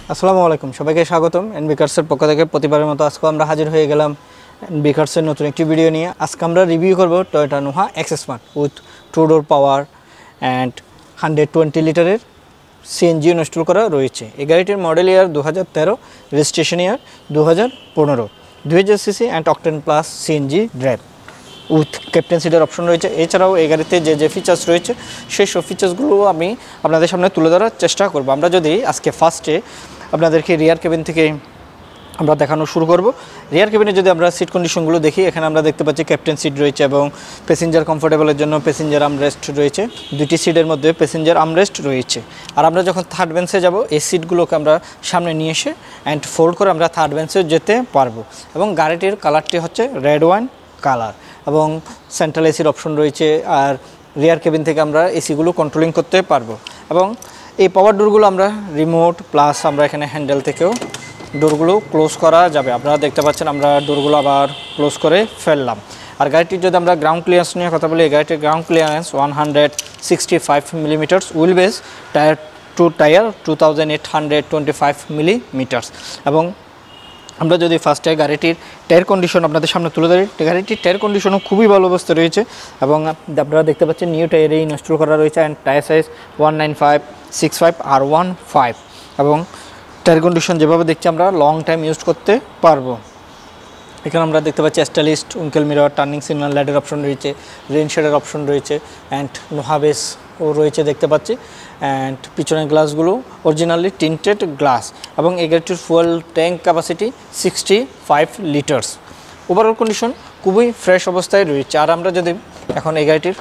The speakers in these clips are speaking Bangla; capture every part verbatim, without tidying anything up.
আসসালামু আলাইকুম, সবাইকে স্বাগতম। এনবি কার্সের পক্ষ থেকে প্রতিবারের মতো আজকে আমরা হাজির হয়ে গেলাম এনবি কার্সের নতুন একটি ভিডিও নিয়ে। আজকে আমরা রিভিউ করব Toyota Noah X smart with two door power and hundred twenty লিটারের সিএনজি ইনস্টল করা রয়েছে। এই গাড়িটির মডেল ইয়ার দু হাজার তেরো, রেজিস্ট্রেশন ইয়ার দু হাজার পনেরো, দুই হাজার CC and octane plus CNG drive with captain সিটের অপশন রয়েছে। এছাড়াও এই গাড়িতে যে যে ফিচার্স রয়েছে সেই সব ফিচার্সগুলো আমি আপনাদের সামনে তুলে ধরার চেষ্টা করব। আমরা যদি আজকে ফার্স্টে আপনাদেরকে রিয়ার কেবিন থেকে আমরা দেখানো শুরু করব। রিয়ার কেবিনে যদি আমরা সিট কন্ডিশনগুলো দেখি, এখানে আমরা দেখতে পাচ্ছি ক্যাপ্টেন সিট রয়েছে এবং প্যাসেঞ্জার কমফোর্টেবলের জন্য প্যাসেঞ্জার আমরেস্ট রয়েছে। দুটি সিটের মধ্যে প্যাসেঞ্জার আমরেস্ট রয়েছে। আর আমরা যখন থার্ড বেঞ্চে যাব, এই সিটগুলোকে আমরা সামনে নিয়ে এসে অ্যান্ড ফোল্ড করে আমরা থার্ড বেঞ্চে যেতে পারবো। এবং গাড়িটির কালারটি হচ্ছে রেড ওয়াইন কালার এবং সেন্ট্রাল এসির অপশন রয়েছে। আর রিয়ার কেবিন থেকে আমরা এসিগুলো কন্ট্রোলিং করতে পারবো। এবং এই পাওয়ার ডোরগুলো আমরা রিমোট প্লাস আমরা এখানে হ্যান্ডেল থেকেও ডোরগুলো ক্লোজ করা যাবে। আপনারা দেখতে পাচ্ছেন আমরা ডোরগুলো আবার ক্লোজ করে ফেললাম। আর গাড়িটির যদি আমরা গ্রাউন্ড ক্লিয়ারেন্স নিয়ে কথা বলি, এই গাড়িটির ground clearance one hundred sixty five millimetres, wheel base tyre to tyre two thousand eight hundred twenty five millimetres. এবং আমরা যদি ফার্স্টে গাড়িটির টায়ার কন্ডিশন আপনাদের সামনে তুলে ধরি, গাড়িটির টায়ার কন্ডিশনও খুবই ভালো অবস্থা রয়েছে। এবং আপনারা দেখতে পাচ্ছেন নিউ টায়ারে ইনস্টল করা রয়েছে and tyre size one nine five six five R one five. এবং টায়ার কন্ডিশন যেভাবে দেখছি আমরা লং টাইম ইউজ করতে পারবো। এখানে আমরা দেখতে পাচ্ছি স্টাইলিস্ট উইঙ্কেল মিরর, টার্নিং সিগন্যাল লাইটের অপশন রয়েছে, রেইন শেডের অপশন রয়েছে অ্যান্ড নোহা বেস ও রয়েছে দেখতে পাচ্ছি। অ্যান্ড পিছনের গ্লাসগুলো অরিজিনালি টিন্টেড গ্লাস। এবং এই গাড়িটির fuel tank capacity sixty five litres. Overall condition খুবই ফ্রেশ অবস্থায় রয়েছে। আর আমরা যদি এখন এই গাড়িটির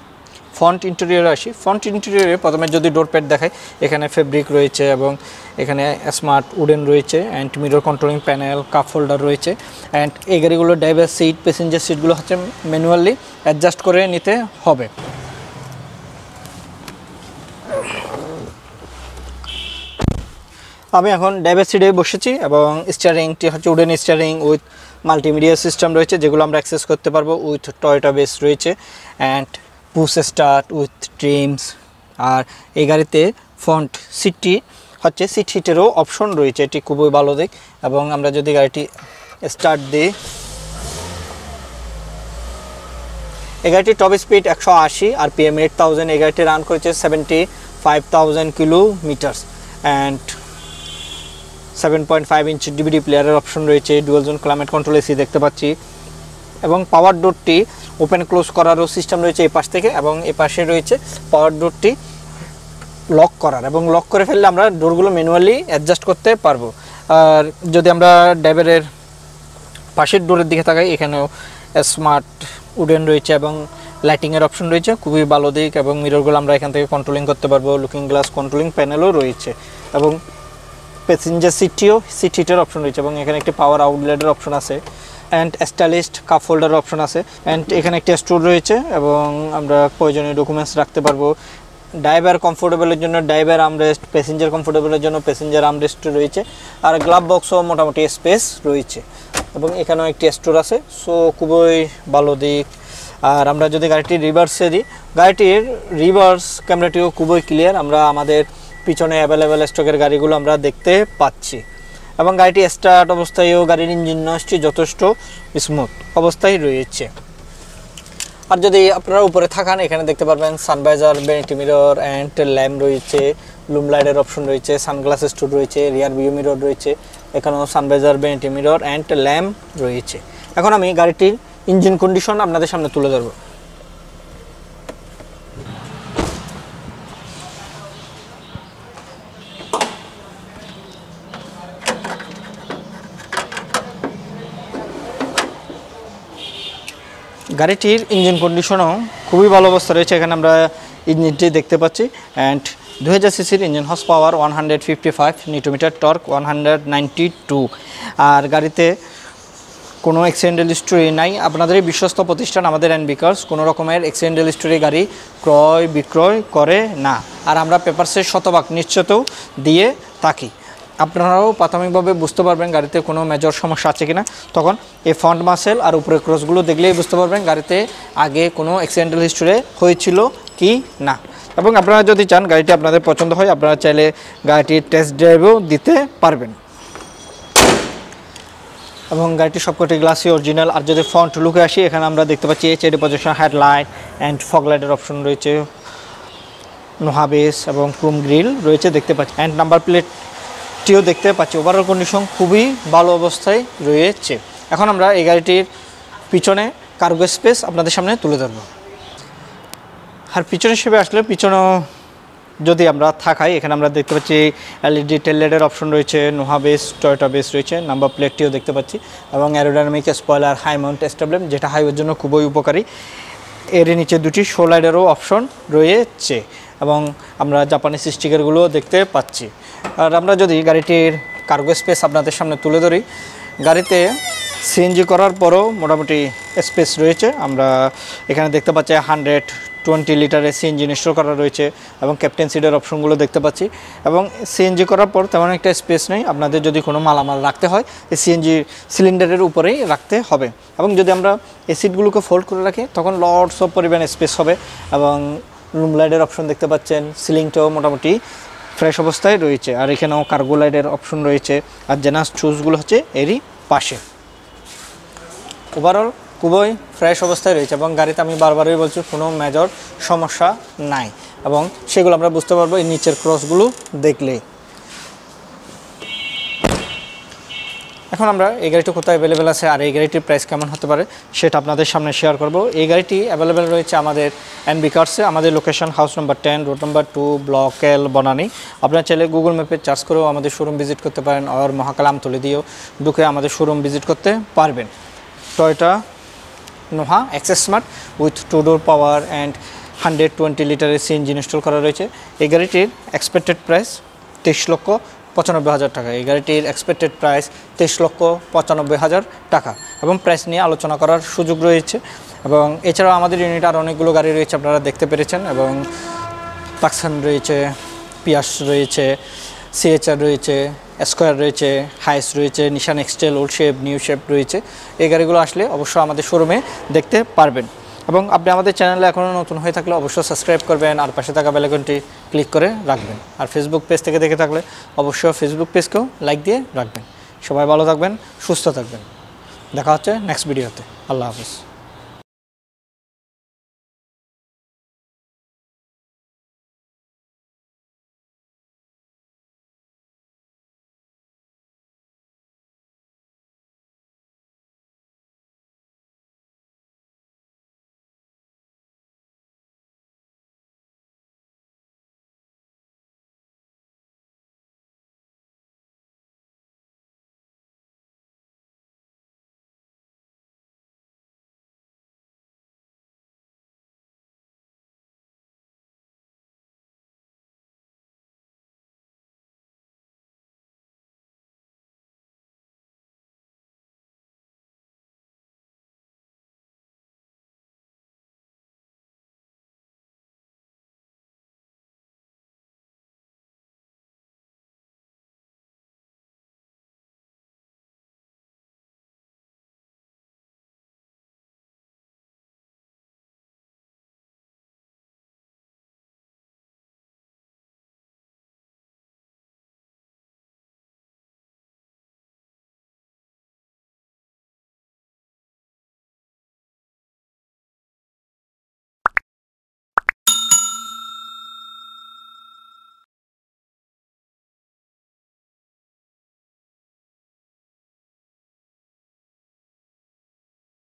ফ্রন্ট ইন্টেরিয়রে আসি, ফ্রন্ট ইন্টেরিয়রে প্রথমে যদি ডোর প্যাড দেখাই, এখানে ফেব্রিক রয়েছে এবং এখানে স্মার্ট উডেন রয়েছে and mirror controlling panel, cup holder রয়েছে। অ্যান্ড এই গাড়িগুলো ড্রাইভার সিট, প্যাসেঞ্জার সিটগুলো হচ্ছে ম্যানুয়ালি অ্যাডজাস্ট করে নিতে হবে। আমি এখন ড্রাইভার সিটে বসেছি এবং স্টিয়ারিংটি হচ্ছে wooden steering with multimedia system রয়েছে, যেগুলো আমরা অ্যাক্সেস করতে পারবো। উইথ টয়োটা বেস রয়েছে and push start with trims. আর এই গাড়িতে ফ্রন্ট সিটটি হচ্ছে সিট হিটেরও অপশন রয়েছে, এটি খুবই ভালো দিক। এবং আমরা যদি গাড়িটি স্টার্ট দিই, এই গাড়িটির টপ স্পিড একশো আশি আর পিএম এইট থাউজেন্ড। এই গাড়িটি রান করেছে seventy five thousand kilometres and seven point five inch DVD প্লেয়ারের অপশন রয়েছে। Dual zone climate control AC দেখতে পাচ্ছি। এবং পাওয়ার ডোরটি ওপেন ক্লোজ করারও সিস্টেম রয়েছে এই পাশ থেকে। এবং এই পাশে রয়েছে পাওয়ার ডোরটি লক করার, এবং লক করে ফেললে আমরা ডোরগুলো ম্যানুয়ালি অ্যাডজাস্ট করতে পারবো। আর যদি আমরা ড্রাইভারের পাশের ডোরের দিকে তাকাই, এখানেও স্মার্ট উডেন রয়েছে এবং লাইটিংয়ের অপশন রয়েছে, খুবই ভালো দিক। এবং মিররগুলো আমরা এখান থেকে কন্ট্রোলিং করতে পারবো। লুকিং গ্লাস কন্ট্রোলিং প্যানেলও রয়েছে এবং প্যাসেঞ্জার সিটটিও সিট হিটের অপশন রয়েছে। এবং এখানে একটি পাওয়ার আউটলেটের অপশন আছে অ্যান্ড স্টাইলিস্ট কাপ হোল্ডারের অপশন আছে। অ্যান্ড এখানে একটি স্টোর রয়েছে এবং আমরা প্রয়োজনীয় ডকুমেন্টস রাখতে পারবো। ড্রাইভার কমফোর্টেবলের জন্য ড্রাইভার আমরেস্ট, প্যাসেঞ্জার কমফোর্টেবলের জন্য প্যাসেঞ্জার আমরেস্ট রয়েছে। আর গ্লাভ বক্সও মোটামুটি স্পেস রয়েছে এবং এখানেও একটি স্টোর আছে। সো খুবই ভালো দিক। আর আমরা যদি গাড়িটির রিভার্সে দিই, গাড়িটির রিভার্স ক্যামেরাটিও খুবই ক্লিয়ার। আমরা আমাদের পিছনে অ্যাভেলেবেল স্টকের গাড়িগুলো আমরা দেখতে পাচ্ছি। এবং গাড়িটি স্টার্ট অবস্থায়ও গাড়ির ইঞ্জিন নয়েজটি যথেষ্ট স্মুথ অবস্থায় রয়েছে। আর যদি আপনারা উপরে থাকান, এখানে দেখতে পারবেন sun visor, vanity mirror and lamp রয়েছে, লুম লাইটের অপশন রয়েছে, সানগ্লাস স্টোর রয়েছে, রিয়ার ভিউ মিরর রয়েছে। এখানেও sun visor, vanity mirror and lamp রয়েছে। এখন আমি গাড়িটির ইঞ্জিন কন্ডিশন আপনাদের সামনে তুলে ধরবো। গাড়িটির ইঞ্জিন কন্ডিশনও খুবই ভালো অবস্থা রয়েছে। এখানে আমরা ইঞ্জিনটি দেখতে পাচ্ছি অ্যান্ড দু হাজার সিসির engine, horse power one hundred fifty five newton, torque one hundred ninety two. আর গাড়িতে কোনো অ্যাক্সিডেন্টাল হিস্টরি নাই। আপনাদের এই বিশ্বস্ত প্রতিষ্ঠান আমাদের এনবি কার্স কোনো রকমের অ্যাক্সিডেন্টাল হিস্টরি গাড়ি ক্রয় বিক্রয় করে না। আর আমরা পেপারসের শতভাগ নিশ্চিতও দিয়ে থাকি। আপনারাও প্রাথমিকভাবে বুঝতে পারবেন গাড়িতে কোনো মেজর সমস্যা আছে কিনা। তখন এই ফ্রন্ট মাসেল আর উপরে ক্রসগুলো দেখলেই বুঝতে পারবেন গাড়িতে আগে কোনো অ্যাক্সিডেন্টাল হিস্টরি হয়েছিল কি না। এবং আপনারা যদি চান গাড়িটি আপনাদের পছন্দ হয় আপনারা চাইলে গাড়িটির টেস্ট ড্রাইভও দিতে পারবেন। এবং গাড়িটি সবকটি গ্লাসি অরিজিনাল। আর যদি ফ্রন্ট লুকে আসি এখানে আমরা দেখতে পাচ্ছি HID position headlight and fog লাইটের অপশন রয়েছে, নোহা বেস এবং ক্রোম গ্রিল রয়েছে দেখতে পাচ্ছি, অ্যান্ড নাম্বার প্লেটটিও দেখতে পাচ্ছি। ওভারঅল কন্ডিশন খুবই ভালো অবস্থায় রয়েছে। এখন আমরা এই গাড়িটির পিছনে কার্গো স্পেস আপনাদের সামনে তুলে ধরব। আর পিছনে হিসেবে আসলে পিছনেও যদি আমরা থাকাই এখানে আমরা দেখতে পাচ্ছি এলইডি টেল লাইটের অপশন রয়েছে, নোহা বেস টয়োটা বেস রয়েছে, নাম্বার প্লেটটিও দেখতে পাচ্ছি এবং অ্যারোডাইনামিক স্পয়লার হাই মাউন্ট স্টেবলেম যেটা হাইওয়ের জন্য খুবই উপকারী। এর নিচে দুটি শো লাইটেরও অপশন রয়েছে এবং আমরা জাপানিজ স্টিকারগুলোও দেখতে পাচ্ছি। আর আমরা যদি গাড়িটির কার্গো স্পেস আপনাদের সামনে তুলে ধরি, গাড়িতে সিএনজি করার পরও মোটামুটি স্পেস রয়েছে। আমরা এখানে দেখতে পাচ্ছি হান্ড্রেড টোয়েন্টি লিটারের সিএনজি ইনস্টল করা রয়েছে এবং ক্যাপ্টেন সিটের অপশনগুলো দেখতে পাচ্ছি। এবং সিএনজি করার পর তেমন একটা স্পেস নেই, আপনাদের যদি কোনো মালামাল রাখতে হয় এই সিএনজি সিলিন্ডারের উপরেই রাখতে হবে। এবং যদি আমরা এই সিটগুলোকে ফোল্ড করে রাখি তখন লটস অফ পরিমাণ স্পেস হবে। এবং রুম লাইটের অপশন দেখতে পাচ্ছেন, সিলিংটাও মোটামুটি ফ্রেশ অবস্থায় রয়েছে। আর এখানেও কার্গো লাইটের অপশন রয়েছে। আর জেনাস চুজগুলো হচ্ছে এরই পাশে। ওভারঅল খুবই ফ্রেশ অবস্থায় রয়েছে এবং গাড়িতে আমি বারবারই বলছি কোনো মেজর সমস্যা নাই এবং সেগুলো আমরা বুঝতে পারবো এই নিচের ক্রসগুলো দেখলেই। এখন আমরা এই গাড়িটি কোথায় অ্যাভেলেবেল আছে আর এই গাড়িটির প্রাইস কেমন হতে পারে সেটা আপনাদের সামনে শেয়ার করব। এই গাড়িটি অ্যাভেলেবেল রয়েছে আমাদের এনবি কার্সে। আমাদের location house number ten, road number two, block L, Banani. আপনারা চাইলে গুগল ম্যাপে চার্জ করেও আমাদের শোরুম ভিজিট করতে পারেন আর মহাকালাম তুলে দিয়েও ঢুকে আমাদের শোরুম ভিজিট করতে পারবেন। Toyota Noah XS smart with two door power and hundred twenty লিটারের সিএনজি ইনস্টল করা রয়েছে। এই গাড়িটির এক্সপেক্টেড প্রাইস তেইশ লক্ষ পঁচানব্বই হাজার টাকা। এই গাড়িটির এক্সপেক্টেড প্রাইস তেইশ লক্ষ পঁচানব্বই হাজার টাকা এবং প্রাইস নিয়ে আলোচনা করার সুযোগ রয়েছে। এবং এছাড়াও আমাদের ইউনিট আর অনেকগুলো গাড়ি রয়েছে আপনারা দেখতে পেরেছেন এবং টাক্সান রয়েছে, পিয়াস রয়েছে, সিএচআর রয়েছে, স্কোয়ার রয়েছে, হাইস রয়েছে, Nissan X Trail, old shape, new shape রয়েছে। এই গাড়িগুলো আসলে অবশ্যই আমাদের শোরুমে দেখতে পারবেন। এবং আপনি আমাদের চ্যানেলে এখনও নতুন হয়ে থাকলে অবশ্যই সাবস্ক্রাইব করবেন আর পাশে থাকা বেল আইকনটি ক্লিক করে রাখবেন। আর ফেসবুক পেজ থেকে দেখে থাকলে অবশ্যই ফেসবুক পেজকেও লাইক দিয়ে রাখবেন। সবাই ভালো থাকবেন, সুস্থ থাকবেন। দেখা হচ্ছে নেক্সট ভিডিওতে। আল্লাহ হাফেজ।